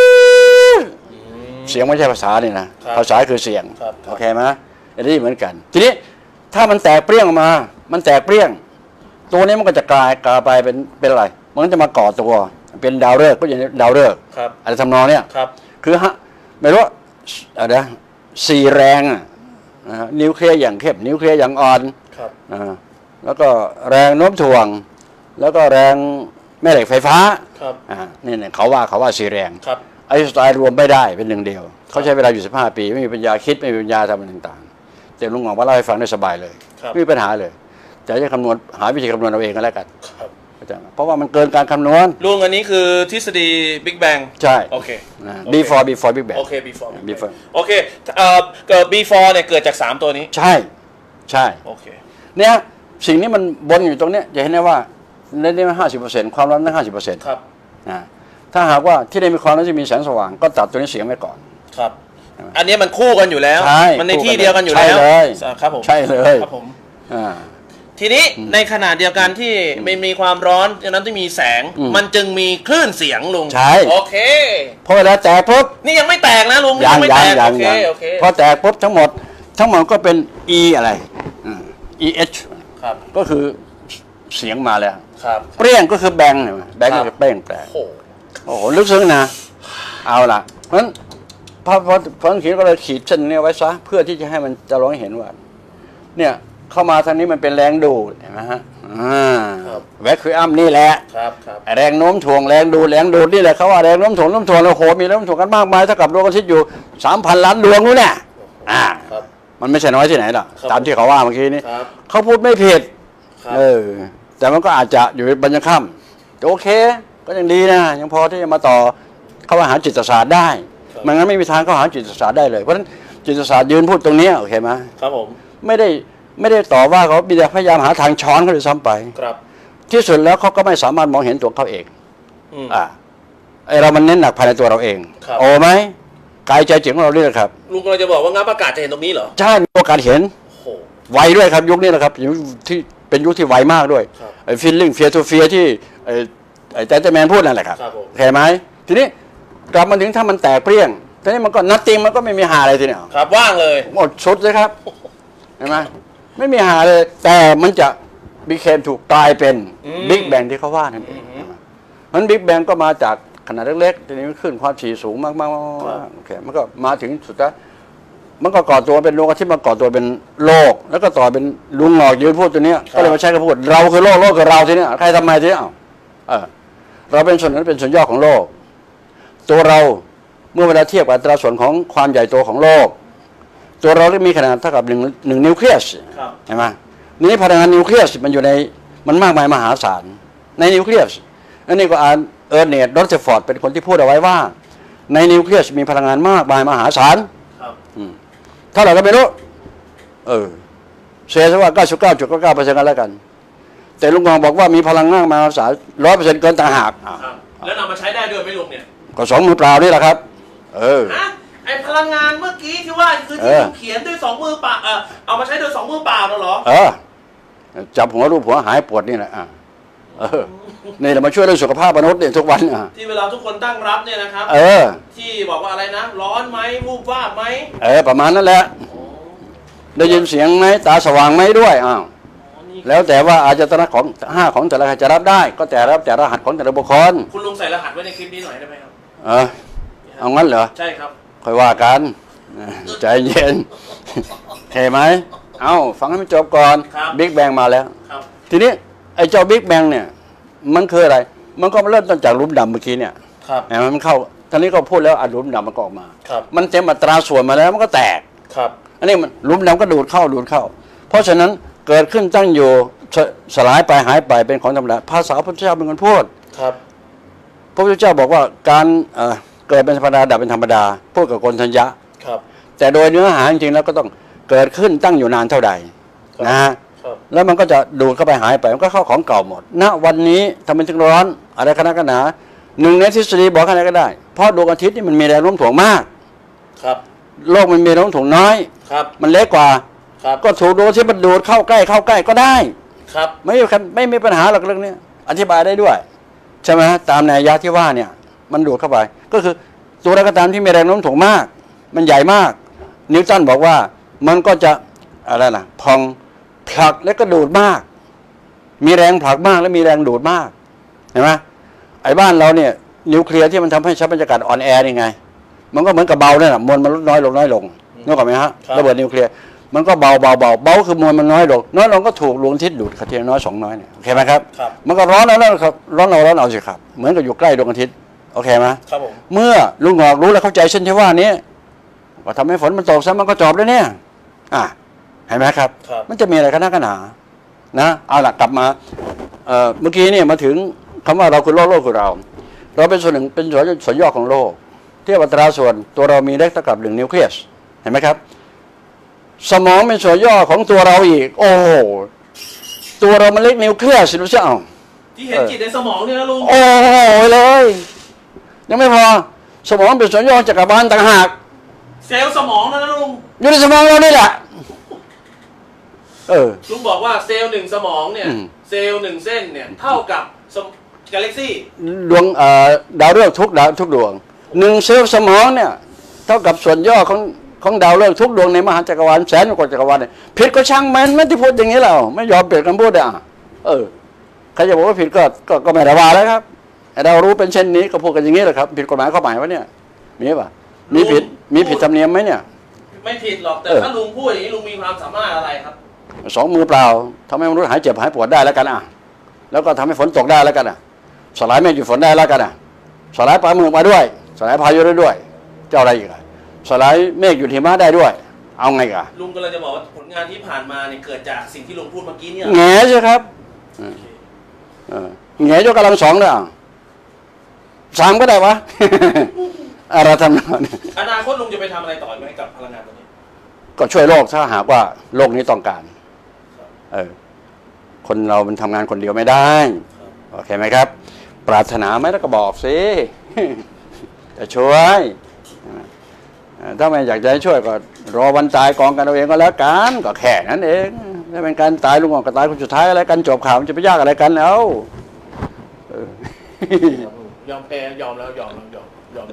B: เสียงไม่ใช่ภาษานี่นะภาษาคือเสียงโอเคไหม energy เหมือนกันทีนี้ถ้ามันแตกเปรี้ยงออกมามันแตกเปรี้ยงตัวนี้มันก็จะกลายไปเป็นอะไรมันจะมาก่อตัวเป็นดาวฤกษ์ก็อย่างดาวฤกษ์อะไรทำนองเนี้ยคือไม่รู้อะไร4 แรงนิวเคลียร์อย่างเข้มนิวเคลียร์อย่างอ่อนแล้วก็แรงโน้มถ่วงแล้วก็แรงแม่เหล็กไฟฟ้า
A: ครับ
B: นี่เขาว่าสีแรง
A: ครับ
B: ไอน์สไตน์รวมไม่ได้เป็นหนึ่งเดียวเขาใช้เวลาอยู่15 ปีไม่มีปัญญาคิดไม่มีปัญญาทำอะไรต่างๆแต่ลุงหงอกว่าเล่าให้ฟังได้สบายเลยไม่มีปัญหาเลยแต่จะคำนวณหาวิธีคำนวณเอาเองก็แล้วกันเพราะว่ามันเกินการคำนวณ
A: ลุงอันนี้คือทฤษฎี Big Bang
B: ใช่
A: โอเค
B: before Big Bang
A: โอเค before โอเคเกิด before เนี่ยเกิดจาก3ตัวนี้
B: ใช่
A: โอเค
B: เนี่ยสิ่งนี้มันบนอยู่ตรงนี้จะเห็นได้ว่าในนี้มัน50%ความร้อนนั้น50%
A: ครับ
B: ถ้าหากว่าที่ได้มีความร้อนจะมีแสงสว่างก็ตัดตัวนี้เสียงไว้ก่อน
A: ครับอันนี้มันคู่กันอยู่แล้วมันในที่เดียวกันอยู่แล้วครับผม
B: ใช่เลย
A: ครับผมทีนี้ในขณะเดียวกันที่ไม่มีความร้อนฉะนั้นที่มีแสงมันจึงมีคลื่นเสียงลุง
B: ใช่
A: โอเค
B: พอเวลาแตกปุ๊บ
A: นี่ยังไม่แตกนะลุง
B: ยังไม่แตก
A: โอเค
B: พอแตกปุ๊บทั้งหมดก็เป็น E อะไร EH
A: ครับ
B: ก็คือเสียงมาแล้ว
A: ครับ
B: เปรี้ยงก็คือแบงก็คือเปรี้ยงแปลงโอ้โหลึกซึ้งนะเอาล่ะเพราะฉะนั้นพอเขียนก็เลยขีดเส้นนี้ไว้ซะเพื่อที่จะให้มันจะร้องเห็นว่าเนี่ยเข้ามาทางนี้มันเป็นแรงดูดเห็นไหมฮะแวคคูอัมนี่แหละแรงโน้มถ่วงแรงดูดนี่แหละเขาว่าแรงโน้มถ่วงแล้วโหมีแรงโน้มถ่วงกันมากมายเท่ากับดวงอาทิตย์อยู่ 3,000 ล้านดวงนู้นเนี่ยมันไม่ใช่น้อยที่ไหนหรอกตามที่เขาว่าเมื่อกี้นี้เขาพูดไม่ผิดแต่มันก็อาจจะอยู่บรรยากาศโอเคก็ยังดีนะยังพอที่จะมาต่อเข้าหาจิตศาสตร์ได้มันงั้นไม่มีทางเข้าหาจิตศาสตร์ได้เลยเพราะฉะนั้นจิตศาสตร์ยืนพูดตรงนี้โอเคไหม
A: ครับผม
B: ไม่ได้ต่อว่าเขาพยายามหาทางช้อนเขาด้วยซ้ำไป
A: ครับ
B: ที่สุดแล้วเขาก็ไม่สามารถมองเห็นตัวเขาเองไอเรามันเน้นหนักภายในตัวเราเองโอ้ไหมกายใจจิตของเราเนี่ยครับ
A: ลุงกำลังจะบอกว่างับอากาศจะเห็นตรงนี้เหรอ
B: ใช่มีโอกาสเห็นไวด้วยครับยุคนี้นะครับที่เป็นยุคที่ไวมากด้วยไอ้ฟีลลิ่งเฟียร์ทูเฟียที่ไอ้แต่แมนพูดนั่นแหละครับเห็นไหมทีนี้กลับมาถึงถ้ามันแตกเปรี้ยงทีนี้มันก็นัตติงมันก็ไม่มีหาอะไรทีเนี้ย
A: ครับว่างเลย
B: หมดชุดเลยครับเห็นไหมไม่มีหาเลยแต่มันจะbecame ถูกกลายเป็นบิ๊กแบงที่เขาว่านั่นเองมันบิ๊กแบงก็มาจากขนาดเล็กๆทีนี้มันขึ้นความถี่สูงมากๆโอเคมันก็มาถึงสุดท้ายมันก็ก่อตัวเป็นดวงอาทิตย์มาก่อตัวเป็นโลกแล้วก็ต่อเป็นลุงหงอกยืนพูดตัวนี้ก็เลยมาใช้คำพูดเราคือโลกคือเราทีนี้ใครทำไมทีนี้เราเป็นส่วนนั้นเป็นส่วนย่อของโลกตัวเราเมื่อเวลาเทียบกับอัตราส่วนของความใหญ่โตของโลกตัวเราที่มีขนาดเท่ากับหนึ่งนิวเคลียสเห็นไหมนี่พลังงานนิวเคลียสมันอยู่ในมันมากมายมหาศาลในนิวเคลียสอันนี้ก็อ่านเออร์เนตต์ ดอตเตอร์ฟอร์ดเป็นคนที่พูดเอาไว้ว่าในนิวเคลียสมีพลังงานมากมายมหาศาลเท่าไหร่ก็ไม่รู้เสียซะว่า 99.99% กันแล้วกันแต่ลุงกองบอกว่ามีพลังงานมหาศาล 100% เกินต่างหาก
A: แล้วนำมาใช้ได้ด้วยไหมลุงเนี่ย
B: ก็2 มือเปล่านี่แหละครับ
A: ไอพลังงานเมื่อกี้ที่ว่าคือที่ลุงเขียนด้วย2 มือเปล่าเอามาใช้ด้วย2 มือเปล่าเหรอ
B: จับหัวรูปหัวหายปวดนี่แหละนี่เรามาช่วยเรื่องสุขภาพมนุษย์เนี่ยทุกวัน
A: ที่เวลาทุกคนตั้งรับเนี่ยนะครับที่บอกว่าอะไรนะร้อนไหมวูบวาบไหม
B: ประมาณนั้นแหละได้ยินเสียงไหมตาสว่างไหมด้วยแล้วแต่ว่าอาจจะตระของ5ของแต่ละใครจะรับได้ก็แต่รับแต่รหัสของแต่ละบุคคล
A: คุณลุงใส่รหัสไว้ในคลิปนี้หน่อยได้ไหมครับ
B: เอางั้นเหรอ
A: ใช่ครับ
B: ค่อยว่ากันใจเย็นเห็นไหมฟังให้มันจบก่อนบิ๊กแบงมาแล้วทีนี้ไอ้เจ้าบิ๊กแบงเนี่ยมันคืออะไรมันก็เริ่มต้นจากหลุมดำเมื่อกี้เนี่ยมันเข้าท่านี้ก็พูดแล้วหลุมดำมันก็ออกมามันเต็มอัตราส่วนมาแล้วมันก็แตกอันนี้มันหลุมดำก็ดูดเข้าเพราะฉะนั้นเกิดขึ้นตั้งอยู่สลายไปหายไปเป็นของธรรมดาภาษาพระพุทธเจ้าเป็นคนพูดพระพุทธเจ้าบอกว่าการเกิดเป็นธรรมดาดับเป็นธรรมดาพูดกับโกณฑัญญะแต่โดยเนื้อหาจริงๆแล้วก็ต้องเกิดขึ้นตั้งอยู่นานเท่าใดนะฮะแล้วมันก็จะดูดเข้าไปหายไปมันก็เข้าของเก่าหมดณวันนี้ทำไมถึงร้อนอะไรขนาดหนาหนึ่งในทฤษฎีบอกอะไรก็ได้เพราะดวงอาทิตย์นี่มันมีแรงโน้มถ่วงมากโลกมันมีแรงโน้มถ่วงน้อยมันเล็กกว่าก็ถูกดวงอาทิตย์มันดูดเข้าใกล้ก็ได้ไม่มีปัญหาหรอกเรื่องนี้อธิบายได้ด้วยใช่ไหมตามนัยยะที่ว่าเนี่ยมันดูดเข้าไปก็คือตัวอะไรก็ตามที่มีแรงโน้มถ่วงมากมันใหญ่มากนิวตันบอกว่ามันก็จะอะไรนะพองผลักและก็ดูดมากมีแรงผลักมากและมีแรงดูดมากเห็นไหมไอ้บ้านเราเนี่ยนิวเคลียร์ที่มันทำให้ชั้นบรรยากาศอ่อนแอยังไงมันก็เหมือนกับเบาเนี่ยนะมวลมันลดน้อยลงนึกออกไหมฮะระเบิดนิวเคลียร์มันก็เบาคือมวลมันน้อยลงก็ถูกดวงอาทิตย์ดูดทีละน้อย2 น้อยเนี่ยโอเคไหมครับ
A: ครับ
B: มันก็ร้อนแล้วครับร้อนเอาสิครับเหมือนกับอยู่ใกล้ดวงอาทิตย์โอเคไหม
A: ครับผม
B: เมื่อลุงหงอกรู้และเข้าใจเช่นที่ว่านี้ว่าทำให้ฝนมันตกซะมันก็จบแล้วเนี่ยเห็นไหมครับ
A: ครับ
B: มันจะมีอะไรกันนักกันหนานะเอาล่ะกลับมาเมื่อกี้เนี่ยมาถึงคำว่าเราคือโลกคือเราเป็นส่วนหนึ่งเป็นส่วนย่อของโลกเทียบอัตราส่วนตัวเรามีเล็กเท่ากับ1 นิวเคลียสเห็นไหมครับสมองเป็นส่วนย่อของตัวเราอีกโอ้โหตัวเรามันเล็กนิวเคลียสรู้ใช่ไหม
A: ที่เห็นจิตในสมองเนี่ยนะลุง
B: โอ้โหเลยยังไม่พอสมองเป็นส่วนย่อจักรวาลต่างหาก
A: เซลล์สมองนะลุง
B: อยู่ในสมองเรานี่แหละ
A: ลุงบอกว่าเซลล์1 สมองเนี่ย
B: อืม
A: เซลล์1 เส้นเนี่ยเท่ากับกาแล็กซี่
B: ดวงดาวฤกษ์ทุกดวง1 เซลล์สมองเนี่ยเท่ากับส่วนย่อของดาวฤกษ์ทุกดวงในมหาจักรวาลแสนกว่าจักรวาลเนี่ยผิดก็ช่างมันที่พูดอย่างนี้เราไม่ยอมเปลี่ยนคำพูดใครจะบอกว่าผิดก็ไม่ได้ว่าแล้วครับเรารู้เป็นเช่นนี้ก็พูดกันอย่างนี้แหละครับผิดกฎหมายข้อหมายวะเนี่ยมีป่ะมีผิดธรรมเนียมไหมเนี่ย
A: ไม่ผิดหรอกแต่ถ้าลุงพูดอย่างนี้ลุงมีความสามารถอะไรครับ
B: 2 มือเปล่าทำให้มนุษย์หายเจ็บหายปวดได้แล้วกันแล้วก็ทำให้ฝนตกได้แล้วกันสลายเมฆหยุดฝนได้แล้วกันสลายปลาหมึกมาด้วยสลายพายุได้ด้วยเจ้าอะไรอีกสลายเมฆหยุดหิมะได้ด้วยเอาไงกัน
A: ลุงก็เลยจะบอกว่าผลงานที่ผ่านมาเนี่ยเกิดจากสิ่งที่ลุงพูดเมื่อกี้เนี่ย
B: แง่ใช่ครับแง่ยกกำลัง2เลย3ก็ได้วะ อะไรทำนองนี้
A: อนาคตลุงจะไปทำอะไรต่อไหมกับพลังงานตัวนี้
B: ก็ช่วยโลกถ้าหากว่าโลกนี้ต้องการคนเรามันทำงานคนเดียวไม่ได้โอเคไหมครับปรารถนาไหมแล้วก็บอกสิ จะช่วยถ้าไม่อยากจะให้ช่วยก็รอวันตายกองกันเอาเองก็แล้วกันก็แค่นั้นเองถ้าเป็นการตายลุงออกก็ตายคนสุดท้ายอะไรกันจบข่าวมันจะไปยากอะไรกันแล้ว
A: ยอมแพ้ยอมแล้วยอมแล้ว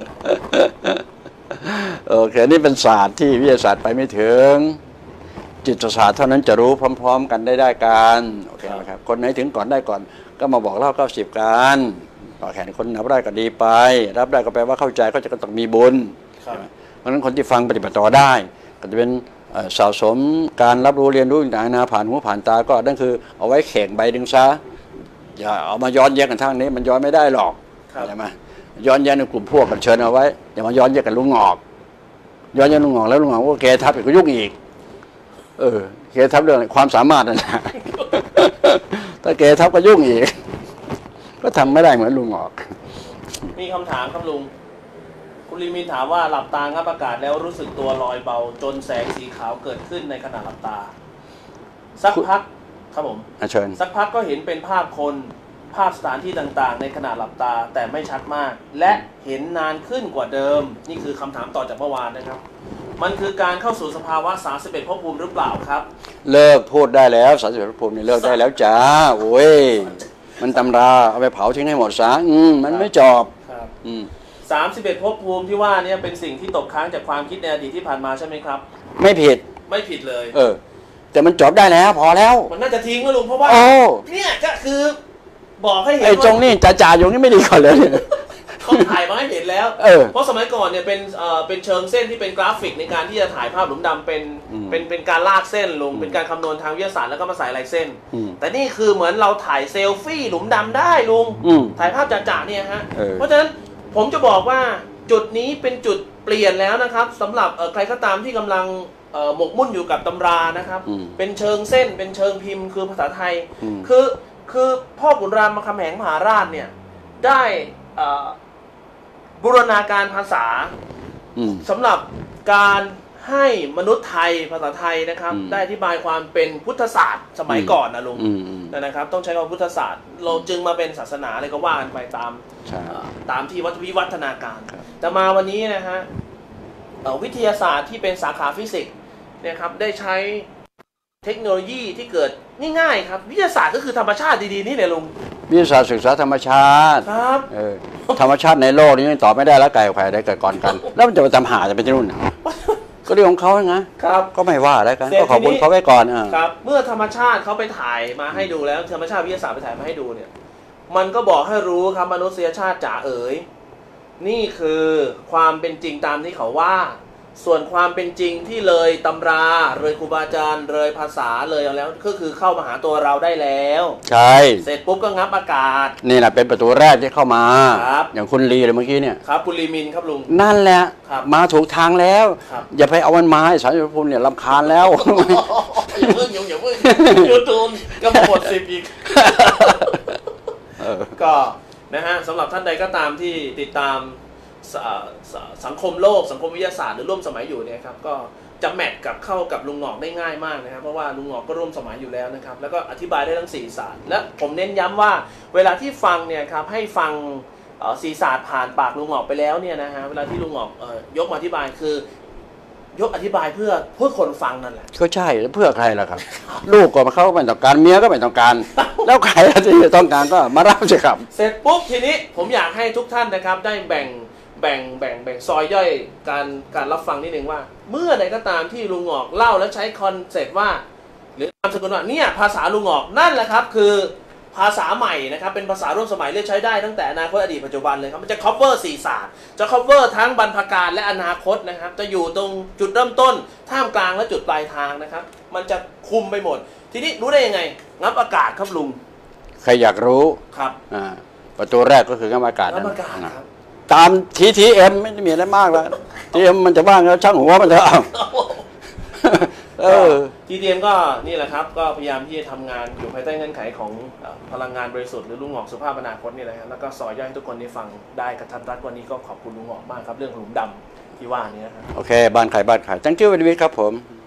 B: โอเคนี่เป็นศาสตร์ที่วิทยาศาสตร์ไปไม่ถึงจิตศาสตร์เท่านั้นจะรู้พร้อมๆกันได้กันโอเคไหมครับคนไหนถึงก่อนได้ก่อนก็มาบอกเล่า90กันต่อแขนคนนับได้ก็ดีไปรับได้ก็แปลว่าเข้าใจก็จะต้องมีบุญเพราะฉะนั้นคนที่ฟังปฏิบัติต่อได้ก็จะเป็นสะสมการรับรู้เรียนรู้ต่างๆนาผ่านหูผ่านตาก็นั่นคือเอาไว้แข่งใบดึงซะอย่าเอามาย้อนแย้งกันทางนี้มันย้อนไม่ได้หรอกใช่ไหมย้อนแย้งในกลุ่มพวกกันเชิญเอาไว้อย่ามาย้อนแย้งกันลุงงอกย้อนแย้งลุงงอกแล้วลุงงอกก็แกทับอีกก็ยุ่งอีกแกทับเรื่องความสามารถนั่นแหละถ้าแกทับก็ยุ่งอีกก็ทำไม่ได้เหมือนลุงงอก
A: มีคำถามครับลุงคุณลีมินถามว่าหลับตางับอากาศแล้วรู้สึกตัวลอยเบาจนแสงสีขาวเกิดขึ้นในขณะหลับตาสักพักครับผม
B: เชิญ
A: สักพักก็เห็นเป็นภาพคนภาพสถานที่ต่างๆในขณะหลับตาแต่ไม่ชัดมากและเห็นนานขึ้นกว่าเดิมนี่คือคำถามต่อจากเมื่อวานนะครับมันคือการเข้าสู่สภาวะ31ภพภูมิหรือเปล่าครับ
B: เลิกพูดได้แล้ว31ภพภูมินี่เลิกได้แล้วจ้าโอ้ยมันตำราเอาไปเผาทิ้งให้หมดซะมันไม่จบ
A: 31ภพภูมิที่ว่านี่เป็นสิ่งที่ตกค้างจากความคิดในอดีตที่ผ่านมาใช่ไหมครับ
B: ไม่ผิด
A: เลย
B: แต่มันจบได้แล้วพอแล้ว
A: มันน่าจะทิ้งนะลุงเพราะว่าเนี่ยก็คือบอกให้เห็น
B: ไอ้จงนี่จ่าอยู่นี่ไม่ดีก่อนเลย
A: เขาถ่ายมาให้เห็นแล้วเพราะสมัยก่อนเนี่ยเป็นเชิงเส้นที่เป็นกราฟิกในการที่จะถ่ายภาพหลุมดำเป็นการลากเส้นลงเป็นการคำนวณทางวิทยาศาสตร์แล้วก็มาใส่ลายเส้นแต่นี่คือเหมือนเราถ่ายเซลฟี่หลุมดำได้ลุงถ่ายภาพจ่าๆเนี่ยฮะเพราะฉะนั้นผมจะบอกว่าจุดนี้เป็นจุดเปลี่ยนแล้วนะครับสำหรับใครก็ตามที่กำลังหมกมุ่นอยู่กับตำรานะครับเป็นเชิงเส้นเป็นเชิงพิมพ์คือภาษาไทยคือพ่อขุนรามคำแหงมหาราชเนี่ยได้บูรณาการภาษาสำหรับการให้มนุษย์ไทยภาษาไทยนะครับได้อธิบายความเป็นพุทธศาสตร์สมัยก่อนนะลุงนะครับต้องใช้คำว่าพุทธศาสตร์เราจึงมาเป็นศาสนาอะไรก็ว่ากันไปตามที่วิวัฒนาการแต่มาวันนี้นะฮะวิทยาศาสตร์ที่เป็นสาขาฟิสิกส์นะครับได้ใช้เทคโนโลยีที่เกิดง่ายๆครับวิทยาศาสตร์ก็คือธรรมชาติดีๆนี่แหละลุง
B: วิทยาศาสตร์ศึกษาธรรมชาติ
A: ครับ
B: ธรรมชาติในโลกนี้ตอบไม่ได้แล้วไก่กับไข่ได้เกิดก่อนกันแล้วมันจะไปทำหาจะเป็นที่นู่นก็เรื่องของเขาไง
A: ครับ
B: ก็ไม่ว่าแล้วกันก็ขอบคุณเขาไว้ก่อน
A: ครับเมื่อธรรมชาติเขาไปถ่ายมาให้ดูแล้วธรรมชาติวิทยาศาสตร์ไปถ่ายมาให้ดูเนี่ยมันก็บอกให้รู้ครับมนุษยชาติจ๋าเอ๋ยนี่คือความเป็นจริงตามที่เขาว่าส่วนความเป็นจริงที่เลยตำราเลยครูบาอาจารย์เลยภาษาเลยเอาแล้วก็คือเข้ามาหาตัวเราได้แล้ว
B: ใช่
A: เสร็จปุ๊บก็งับอากาศ
B: นี่แหละเป็นประตูแรกที่เข้ามา
A: ครับ
B: อย่างคุณลีเลยเมื่อกี้เนี่ย
A: ครับคุณลีมินครับลุง
B: นั่นแหละ
A: ครับ
B: มาถูกทางแล้ว
A: ครับ
B: อย่าไปเอามันมาให้สารพระภูมิเนี่ยรำคาญแล้ว
A: อย่าเพิ่งอย่าเพิ่งยูทูนก็มาหมด10อีก ก็นะฮะสำหรับท่านใดก็ตามที่ติดตามสังคมโลกสังคมวิทยาศาสตร์หรือร่วมสมัยอยู่เนี่ยครับก็จะแมทกับเข้ากับลุงหงอกได้ง่ายมากนะครับเพราะว่าลุงหงอกก็ร่วมสมัยอยู่แล้วนะครับแล้วก็อธิบายได้ทั้ง4ศาสตร์และผมเน้นย้ำว่าเวลาที่ฟังเนี่ยครับให้ฟัง4ศาสตร์ผ่านปากลุงหงอกไปแล้วเนี่ยนะฮะเวลาที่ลุงหงอกยกมาอธิบายคือยกอธิบายเพื่อคนฟังนั่นแหละ
B: ก็ใช่แล้วเพื่อใครล่ะครับ ลูกก็เขาไม่ต้องการเมียก็ไม่ต้องการ แล้วใครที่ต้องการก็มารับสิครับ
A: เสร็จปุ๊บทีนี้ผมอยากให้ทุกท่านนะครับได้แบ่งซอยย่อยการรับฟังนิดนึงว่า เมื่อใดก็ตามที่ลุงหงอกเล่าแล้วใช้คอนเซ็ปต์ว่า หรือนามสกุลว่าเนี่ยภาษาลุงหงอกนั่นแหละครับคือภาษาใหม่นะครับเป็นภาษาร่วมสมัยเรียกใช้ได้ตั้งแต่อนาคตอดีตปัจจุบันเลยครับมันจะ cover 4ศาสตร์จะ cover ทั้งบรรพการและอนาคตนะครับจะอยู่ตรงจุดเริ่มต้นท่ามกลางและจุดปลายทางนะครับมันจะคุมไปหมด ทีนี้รู้ได้ยังไงงับอากาศครับลุง
B: ใครอยากรู้
A: ครับ
B: ประตูแรกก็คือกรรมการ
A: งับอากาศครับ
B: ตาม TTM ไม่ได้มีอะไรมากแล้ว TTM มันจะว่างแล้วช่างหัวมันเถอะ
A: ทีเดียมก็นี่แหละครับก็พยายามที่จะทำงานอยู่ภายใต้เงื่อนไขของพลังงานบริสุทธิ์หรือลุงหงอกสุภาพอนาคตนี่แหละครับแล้วก็สอยย่อยให้ทุกคนได้ฟังได้กระทัดรัดวันนี้ก็ขอบคุณลุงหงอกมากครับเรื่องหลุมดำที่ว่านี้นะครับ
B: โอเคบ้านใคร thank you very much ครับผม